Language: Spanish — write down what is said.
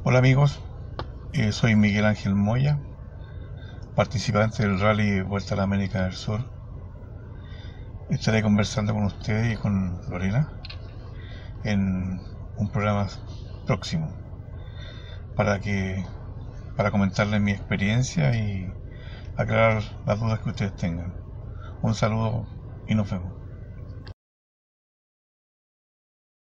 Hola amigos, soy Miguel Ángel Moya, participante del Rally Vuelta a la América del Sur. Estaré conversando con ustedes y con Lorena en un programa próximo para para comentarles mi experiencia y aclarar las dudas que ustedes tengan. Un saludo y nos vemos.